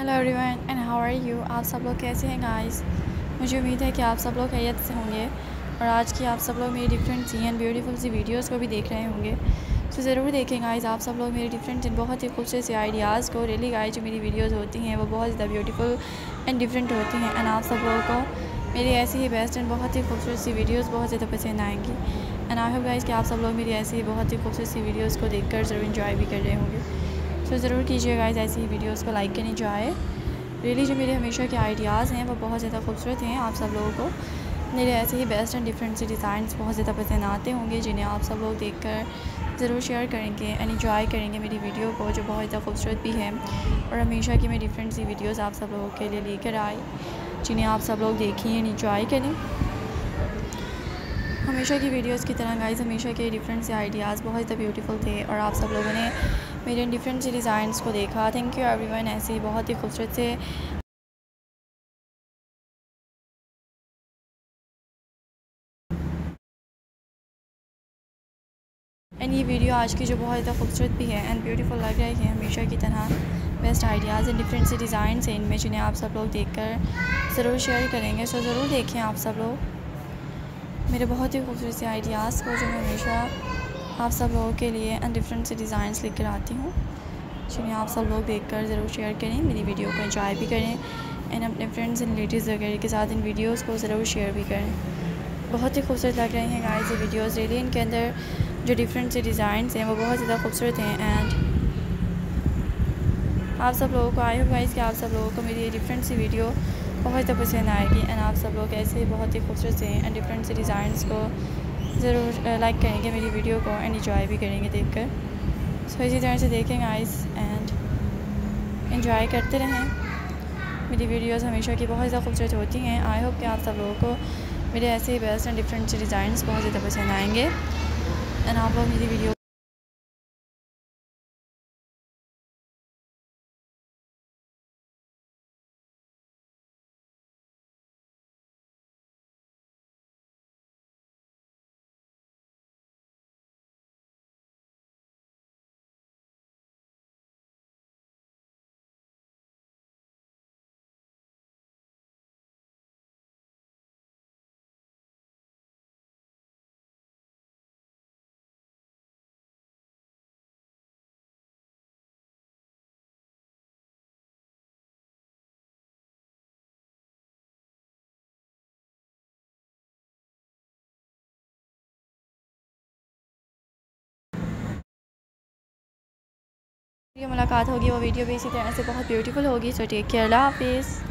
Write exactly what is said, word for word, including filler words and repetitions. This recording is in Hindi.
Hello everyone and how are you. आप सब लोग कैसे हैं गाइस। मुझे उम्मीद है कि आप सब लोग खैरियत से होंगे और आज की आप सब लोग मेरी डिफरेंट सी एंड ब्यूटीफुल सी वीडियोस को भी देख रहे होंगे। तो ज़रूर देखें गाइस, आप सब लोग मेरी डिफरेंट एंड बहुत ही खूबसूरत से आइडियाज़ को। रियली गाइस, जो मेरी वीडियोज़ होती हैं वो बहुत ज़्यादा ब्यूटीफुल एंड डिफरेंट होती हैं एंड आप सब लोगों को मेरी ऐसी ही बेस्ट एंड बहुत ही खूबसूरत सी वीडियोज़ बहुत ज़्यादा पसंद आएंगी। एंड आई होप गाइस कि आप सब लोग मेरी ऐसी ही बहुत ही खूबसूरत सी वीडियोज़ को देख कर ज़रूर इन्जॉय भी कर रहे होंगे। तो ज़रूर कीजिए गाइस, ऐसी ही वीडियोज़ को लाइक करनी चाहे। रियली जो मेरे हमेशा के आइडियाज़ हैं वो बहुत ज़्यादा खूबसूरत हैं। आप सब लोगों को मेरे ऐसे ही बेस्ट एंड डिफरेंट से डिज़ाइंस बहुत ज़्यादा पसंद आते होंगे, जिन्हें आप सब लोग देखकर ज़रूर शेयर करेंगे एंड एंजॉय करेंगे मेरी वीडियो को, जो बहुत ज़्यादा खूबसूरत भी है। और हमेशा की मैं डिफरेंट सी वीडियोज़ आप सब लोगों के लिए लेकर आई, जिन्हें आप सब लोग देखें एंड एंजॉय करें। हमेशा की वीडियोज़ की तरह गाइस, हमेशा के डिफरेंट से आइडियाज़ बहुत ज़्यादा ब्यूटीफुल थे और आप सब लोगों ने मेरे डिफरेंट से डिज़ाइंस को देखा। Thank you everyone. ऐसे ही बहुत ही खूबसूरत से एंड ये वीडियो आज की जो बहुत ज़्यादा खूबसूरत भी है एंड ब्यूटीफुल लग रही है, हमेशा की तरह बेस्ट आइडियाज़ एंड डिफरेंट से डिज़ाइन हैं इनमें, जिन्हें आप सब लोग देखकर ज़रूर शेयर करेंगे। सो ज़रूर देखें आप सब लोग मेरे बहुत ही खूबसूरत से आइडियाज़ को, जो मैं हमेशा आप सब लोगों के लिए एंड डिफरेंट से डिज़ाइंस लेकर आती हूँ, जिन्हें आप सब लोग देखकर ज़रूर शेयर करें, मेरी वीडियो को एंजॉय भी करें एंड अपने फ्रेंड्स एंड रिलेटिव्स वगैरह के साथ इन वीडियोज़ को ज़रूर शेयर भी करें। बहुत ही खूबसूरत लग रही हैं गाइस ये वीडियोज़। रियली इनके अंदर जो डिफरेंट से डिज़ाइंस हैं वो बहुत ज़्यादा खूबसूरत हैं एंड आप सब लोगों को आई होप गाइस कि आप सब लोगों को मेरी ये डिफरेंट सी वीडियो बहुत ज़्यादा पसंद आएगी एंड आप सब लोग ऐसे ही बहुत ही खूबसूरत से एंड डिफरेंट से डिज़ाइंस को ज़रूर लाइक करेंगे मेरी वीडियो को एंड इंजॉय भी करेंगे देखकर। सो इसी तरह से देखें गाइस एंड इंजॉय करते रहें। मेरी वीडियोज़ हमेशा की बहुत ज़्यादा खूबसूरत होती हैं। आई होप कि आप सब लोगों को मेरे ऐसे ही बेस्ट एंड डिफरेंट से डिज़ाइंस बहुत ज़्यादा पसंद आएंगे एंड आप लोग मेरी वीडियो मुलाकात होगी, वो वीडियो भी इसी तरह से बहुत ब्यूटीफुल होगी। सो टेक केयर, अल्लाह हाफिज़।